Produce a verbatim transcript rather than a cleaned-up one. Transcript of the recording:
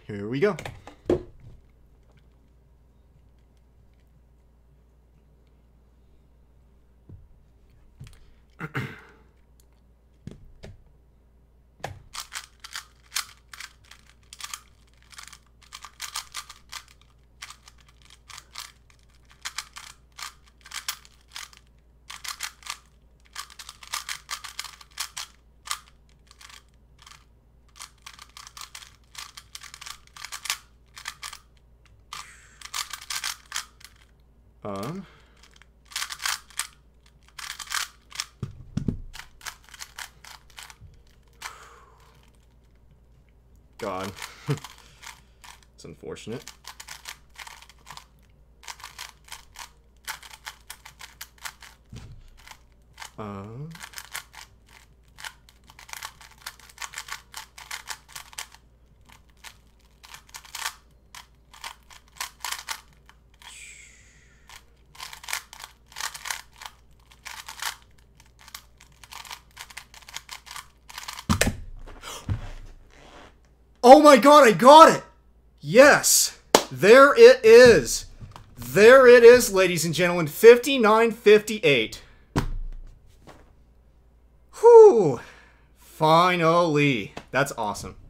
here we go. Um, God, it's unfortunate. Um, Oh my god, I got it! Yes! There it is! There it is, ladies and gentlemen. fifty-nine fifty-eight. Whew! Finally. That's awesome.